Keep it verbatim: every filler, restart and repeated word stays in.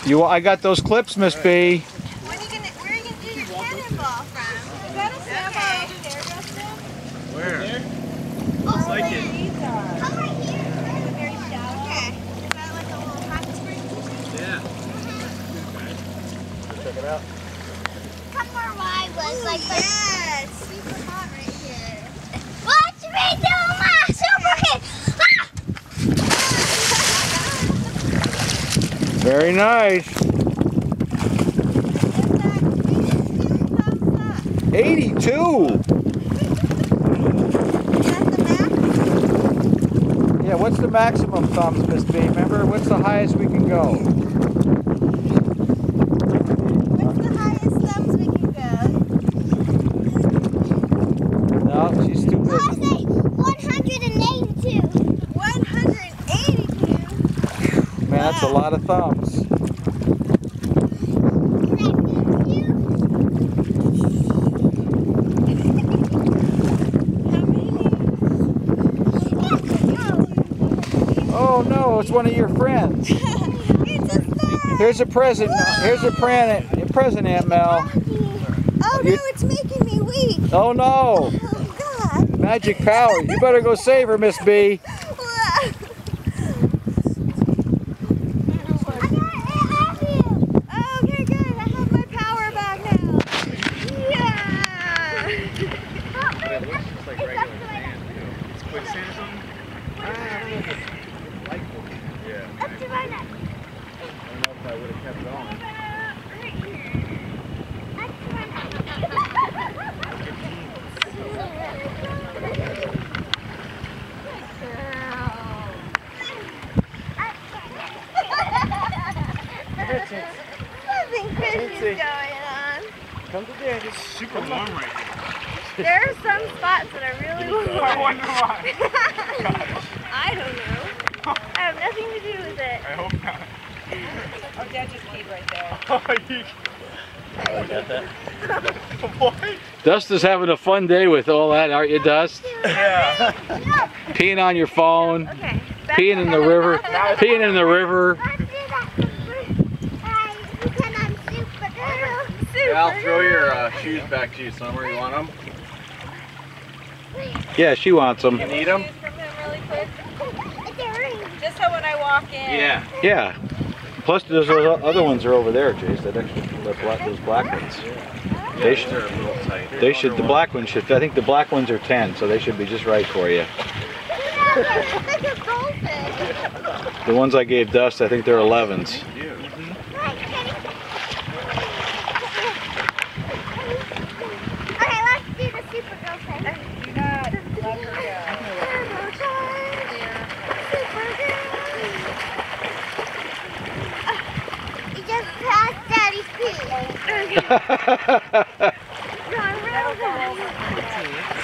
You, I got those clips, Miss B. When are you gonna, where are you gonna do your cannonball from? Is that a snowball over there, Justin? Where? There? Oh, Looks like it. Come right here. Very shallow. Okay. Is that like a little hot spring? Yeah. Check it out. Come where I was. Ooh, like, yeah, it's super hot right here. watch me do my super hit. Very nice. eighty-two. Yeah, what's the maximum thumbs, Miss B? Remember, what's the highest we can go? What's the highest thumbs we can go? No, she's too I busy. say one hundred eighty-two. one hundred eighty-two. Man, that's a lot of thumbs. Oh no, it's one of your friends. It's a star. Here's a present. Here's a present, a present, Aunt Mel. Oh no, it's making me weak. Oh no, Oh God. magic power. You better go save her, Miss B. Okay, good. I have my power back now. Yeah. It looks just like regular sand, too. It's quicksand or something? I don't know if it's light bulb. Yeah. Up to my neck. I don't know if I would have kept going. Up to my neck. Something fishy going on. Come to daddy. It's super warm right here. There are some spots that are really warm. I wonder why. I don't know. I have nothing to do with it. I hope not. Oh, Dad just peed right there. Oh, you... I got that. What? Dust is having a fun day with all that, aren't you, Dust? Yeah. Peeing on your phone, Okay. peeing in the river, peeing in the river. Yeah, I'll throw your uh, shoes back to you, Summer. You want them? Yeah, she wants them. You need them? Just so when I walk in. Yeah. Yeah. Plus, those other ones are over there, Jace. That extra, the black, those black ones. They should. They're a little tight. They should. The black ones should. I think the black ones are ten, so they should be just right for you. The ones I gave Dust, I think they're elevens. Okay, let's do the super girl thing. Do not let her go. You just passed Daddy's pee. That'll go over.